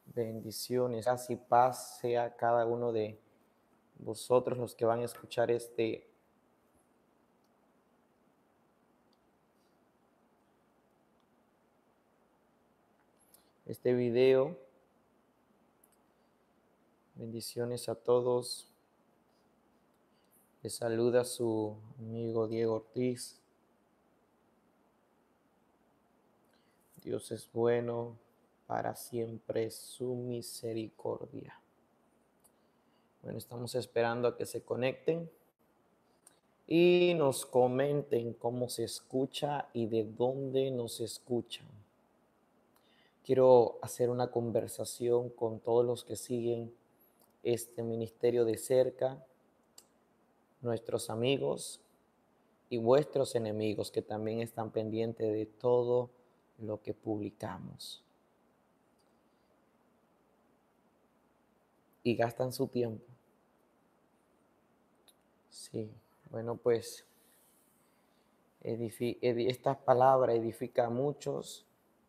Bendiciones, paz y paz sea cada uno de vosotros los que van a escuchar este video. Bendiciones a todos. Les saluda su amigo Diego Ortiz. Dios es bueno, para siempre su misericordia. Bueno, estamos esperando a que se conecten y nos comenten cómo se escucha y de dónde nos escuchan. Quiero hacer una conversación con todos los que siguen este ministerio de cerca, nuestros amigos y vuestros enemigos que también están pendientes de todo lo que publicamos y gastan su tiempo. Sí, bueno, pues esta palabra edifica a muchos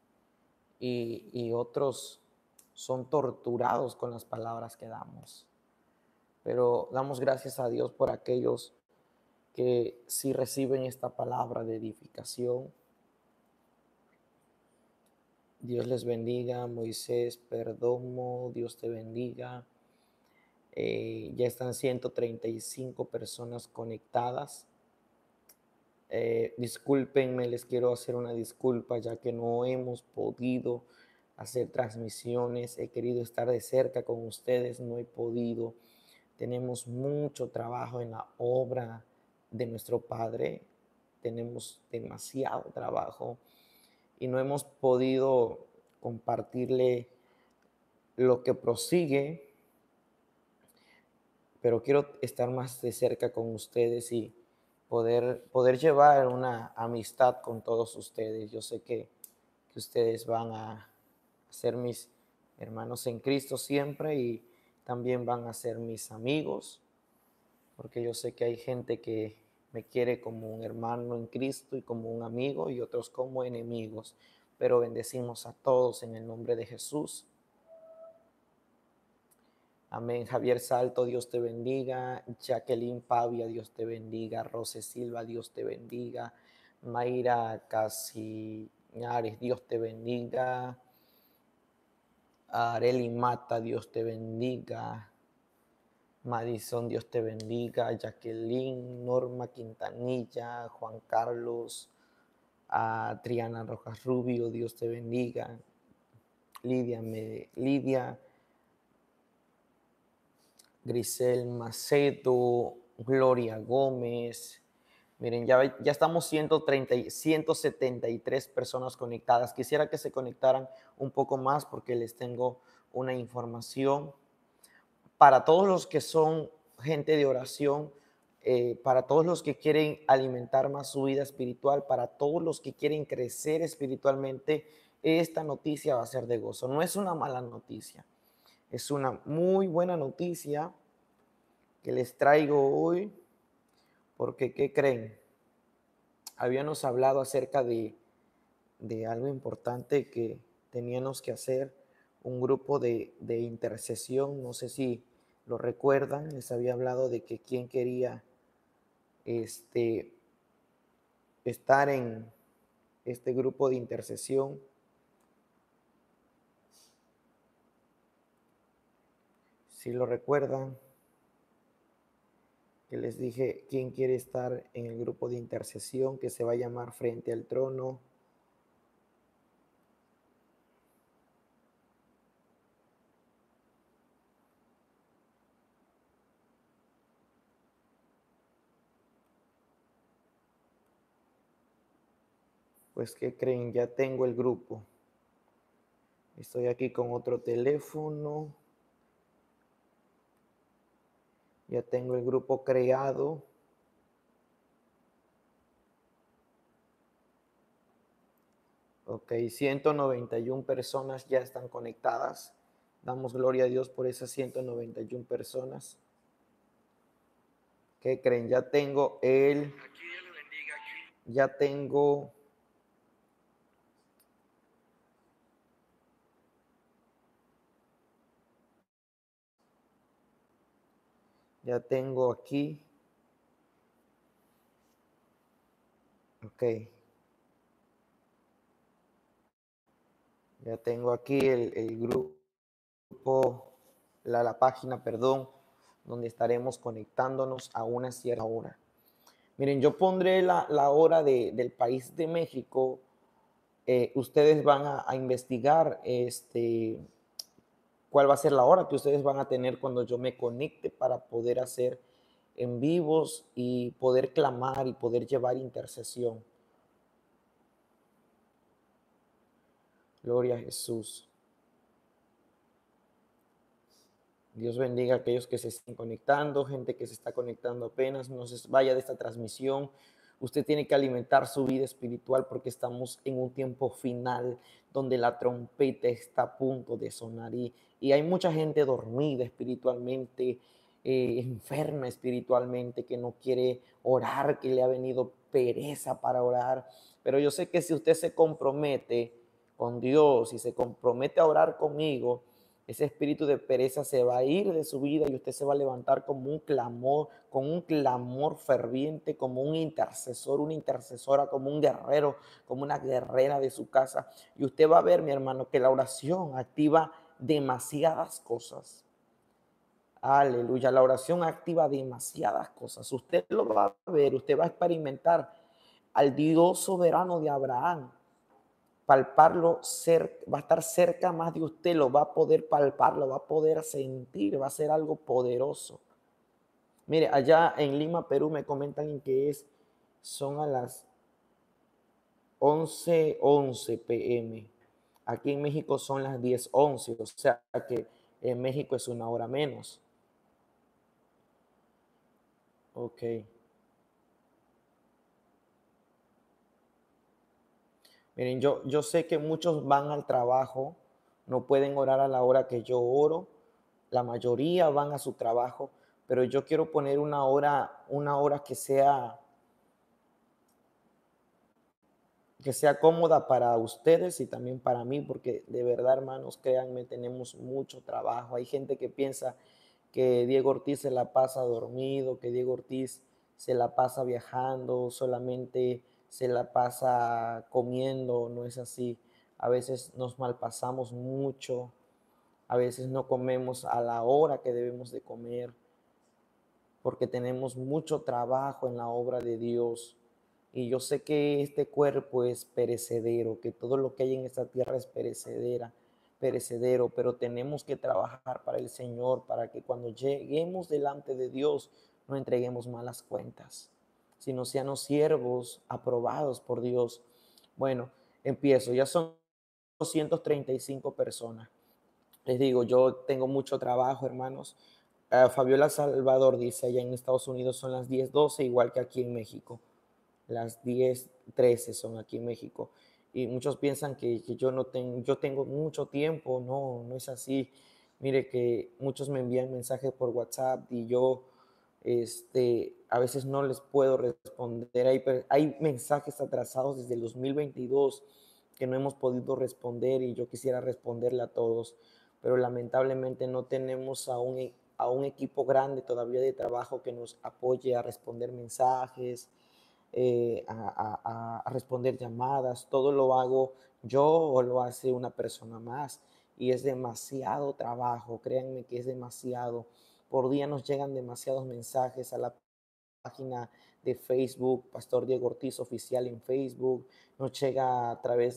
y otros son torturados con las palabras que damos. Pero damos gracias a Dios por aquellos que sí reciben esta palabra de edificación. Dios les bendiga. Moisés Perdomo, Dios te bendiga. Ya están 135 personas conectadas. Discúlpenme, les quiero hacer una disculpa ya que no hemos podido hacer transmisiones. He querido estar de cerca con ustedes, no he podido. Tenemos mucho trabajo en la obra de nuestro Padre. Tenemos demasiado trabajo y no hemos podido compartirle lo que prosigue, pero quiero estar más de cerca con ustedes y poder llevar una amistad con todos ustedes. Yo sé que ustedes van a ser mis hermanos en Cristo siempre y también van a ser mis amigos, porque yo sé que hay gente que me quiere como un hermano en Cristo y como un amigo y otros como enemigos, pero bendecimos a todos en el nombre de Jesús. Amén. Javier Salto, Dios te bendiga. Jacqueline Pavia, Dios te bendiga. Rose Silva, Dios te bendiga. Mayra Casiñares, Dios te bendiga. Areli Mata, Dios te bendiga. Madison, Dios te bendiga. Jacqueline, Norma Quintanilla, Juan Carlos, Triana Rojas Rubio, Dios te bendiga. Lidia Grisel Macedo, Gloria Gómez. Miren, ya estamos 173 personas conectadas. Quisiera que se conectaran un poco más porque les tengo una información. Para todos los que son gente de oración, para todos los que quieren alimentar más su vida espiritual, para todos los que quieren crecer espiritualmente, esta noticia va a ser de gozo. No es una mala noticia, es una muy buena noticia que les traigo hoy, porque ¿qué creen? Habíamos hablado acerca de algo importante que teníamos que hacer, un grupo de intercesión, no sé si lo recuerdan, les había hablado de que quién quería estar en este grupo de intercesión. Si lo recuerdan, que les dije quién quiere estar en el grupo de intercesión que se va a llamar Frente al Trono. Pues, ¿qué creen? Ya tengo el grupo. Estoy aquí con otro teléfono. Ya tengo el grupo creado. Ok, 191 personas ya están conectadas. Damos gloria a Dios por esas 191 personas. ¿Qué creen? Ya tengo Ya tengo aquí. Ok. Ya tengo aquí el grupo, la página, perdón, donde estaremos conectándonos a una cierta hora. Miren, yo pondré la hora del país de México. Ustedes van a investigar cuál va a ser la hora que ustedes van a tener cuando yo me conecte para poder hacer en vivos y poder clamar y poder llevar intercesión. Gloria a Jesús. Dios bendiga a aquellos que se estén conectando, gente que se está conectando apenas, no se vaya de esta transmisión. Usted tiene que alimentar su vida espiritual porque estamos en un tiempo final donde la trompeta está a punto de sonar y hay mucha gente dormida espiritualmente, enferma espiritualmente, que no quiere orar, que le ha venido pereza para orar. Pero yo sé que si usted se compromete con Dios y se compromete a orar conmigo, ese espíritu de pereza se va a ir de su vida y usted se va a levantar como un clamor, con un clamor ferviente, como un intercesor, una intercesora, como un guerrero, como una guerrera de su casa. Y usted va a ver, mi hermano, que la oración activa demasiadas cosas. Aleluya, la oración activa demasiadas cosas. Usted lo va a ver, usted va a experimentar al Dios soberano de Abraham, palparlo, va a estar cerca más de usted, lo va a poder palpar, lo va a poder sentir, va a ser algo poderoso. Mire, allá en Lima, Perú, me comentan que son a las 11:11 p.m. Aquí en México son las 10:11, o sea que en México es una hora menos. Ok. Miren, yo sé que muchos van al trabajo, no pueden orar a la hora que yo oro, la mayoría van a su trabajo, pero yo quiero poner una hora que sea cómoda para ustedes y también para mí, porque de verdad, hermanos, créanme, tenemos mucho trabajo. Hay gente que piensa que Diego Ortiz se la pasa dormido, que Diego Ortiz se la pasa viajando, solamente se la pasa comiendo, no es así. A veces nos malpasamos mucho, a veces no comemos a la hora que debemos de comer, porque tenemos mucho trabajo en la obra de Dios. Y yo sé que este cuerpo es perecedero, que todo lo que hay en esta tierra es perecedero, pero tenemos que trabajar para el Señor, para que cuando lleguemos delante de Dios no entreguemos malas cuentas, sino seamos siervos aprobados por Dios. Bueno, empiezo, ya son 235 personas. Les digo, yo tengo mucho trabajo, hermanos. Fabiola Salvador dice, allá en Estados Unidos son las 10:12, igual que aquí en México. Las 10:13 son aquí en México. Y muchos piensan que yo tengo mucho tiempo. No, no es así. Mire que muchos me envían mensajes por WhatsApp y yo a veces no les puedo responder. Hay mensajes atrasados desde el 2022 que no hemos podido responder y yo quisiera responderle a todos, pero lamentablemente no tenemos a un equipo grande todavía de trabajo que nos apoye a responder mensajes, a responder llamadas. Todo lo hago yo o lo hace una persona más y es demasiado trabajo, créanme que es demasiado. Por día nos llegan demasiados mensajes a la página de Facebook, Pastor Diego Ortiz Oficial en Facebook, nos llega a través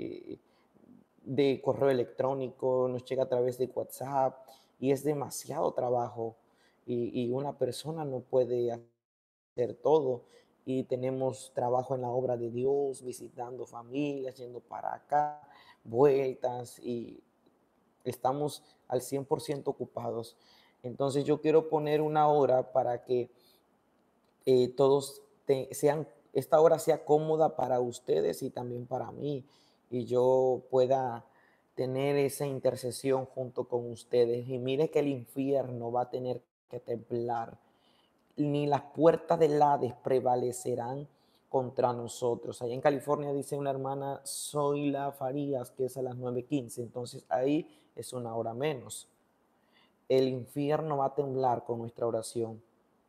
de correo electrónico, nos llega a través de WhatsApp y es demasiado trabajo y una persona no puede hacer todo y tenemos trabajo en la obra de Dios, visitando familias, yendo para acá, vueltas y estamos al 100% ocupados. Entonces yo quiero poner una hora para que todos esta hora sea cómoda para ustedes y también para mí, y yo pueda tener esa intercesión junto con ustedes. Y mire que el infierno va a tener que temblar, ni las puertas del Hades prevalecerán contra nosotros. Allá en California dice una hermana, Zoila Farías, que es a las 9:15, entonces ahí es una hora menos. el infierno va a temblar con nuestra oración.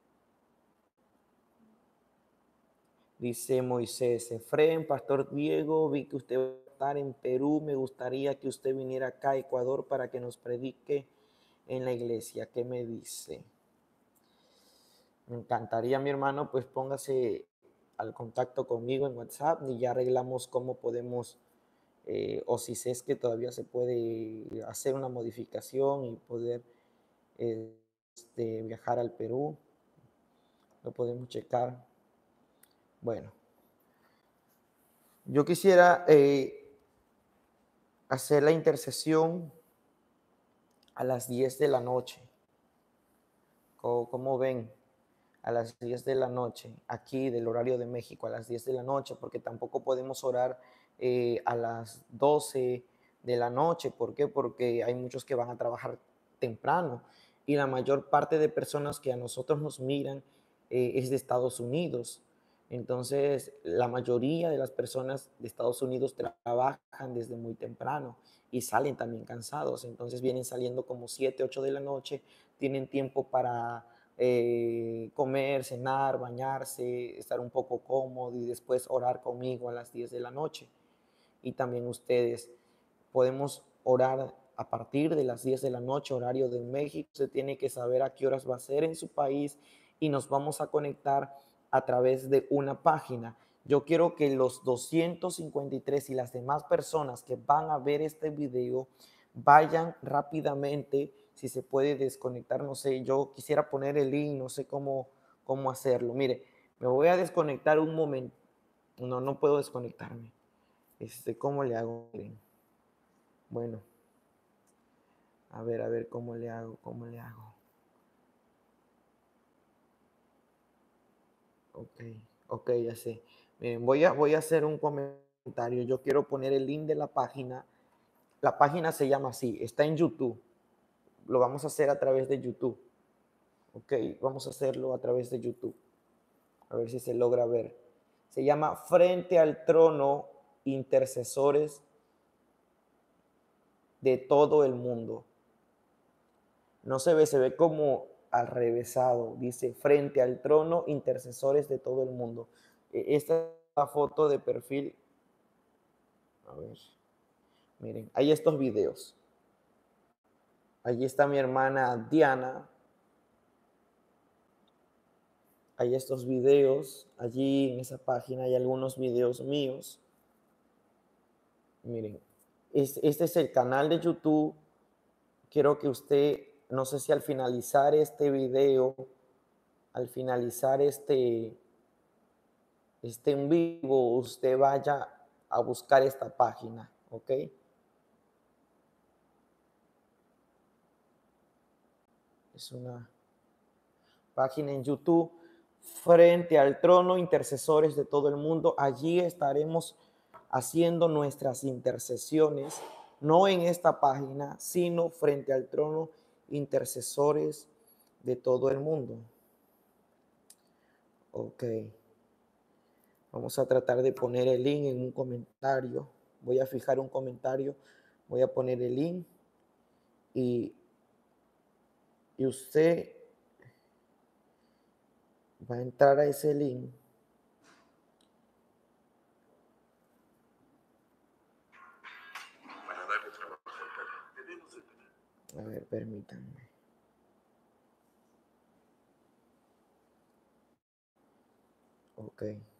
Dice Moisés, Efraín, Pastor Diego, vi que usted va a estar en Perú, me gustaría que usted viniera acá a Ecuador para que nos predique en la iglesia. ¿Qué me dice? Me encantaría, mi hermano, pues póngase al contacto conmigo en WhatsApp y ya arreglamos cómo podemos, o si es que todavía se puede hacer una modificación y poder viajar al Perú. Lo podemos checar. Bueno, yo quisiera hacer la intercesión a las 10 de la noche. ¿Cómo ven? A las 10 de la noche, aquí del horario de México, a las 10 de la noche, porque tampoco podemos orar a las 12 de la noche. ¿Por qué? Porque hay muchos que van a trabajar temprano y la mayor parte de personas que a nosotros nos miran es de Estados Unidos. Entonces, la mayoría de las personas de Estados Unidos trabajan desde muy temprano y salen también cansados. Entonces, vienen saliendo como 7, 8 de la noche, tienen tiempo para comer, cenar, bañarse, estar un poco cómodo y después orar conmigo a las 10 de la noche. Y también ustedes podemos orar a partir de las 10 de la noche, horario de México. Usted tiene que saber a qué horas va a ser en su país y nos vamos a conectar a través de una página. Yo quiero que los 253 y las demás personas que van a ver este video vayan rápidamente, si se puede desconectar, no sé, yo quisiera poner el link, no sé cómo hacerlo. Mire, me voy a desconectar un momento. No, no puedo desconectarme. ¿Cómo le hago? Miren. Bueno, a ver, cómo le hago. Ok, ok, ya sé. Miren, voy a hacer un comentario. Yo quiero poner el link de la página. La página se llama así, está en YouTube. Lo vamos a hacer a través de YouTube. Ok, vamos a hacerlo a través de YouTube. A ver si se logra ver. Se llama Frente al Trono, Intercesores de todo el mundo. No se ve como al revésado. Dice Frente al Trono, Intercesores de todo el mundo. Esta es la foto de perfil. A ver, miren, hay estos videos. Allí está mi hermana Diana. Hay estos videos. Allí en esa página hay algunos videos míos. Miren, este es el canal de YouTube. Quiero que usted, no sé si al finalizar este video, al finalizar este en vivo, usted vaya a buscar esta página, ¿ok? Es una página en YouTube, Frente al Trono, Intercesores de todo el mundo. Allí estaremos haciendo nuestras intercesiones, no en esta página, sino frente al trono, intercesores de todo el mundo. Ok. Vamos a tratar de poner el link en un comentario. Voy a fijar un comentario. Voy a poner el link y usted va a entrar a ese link. A ver, permítanme. Ok.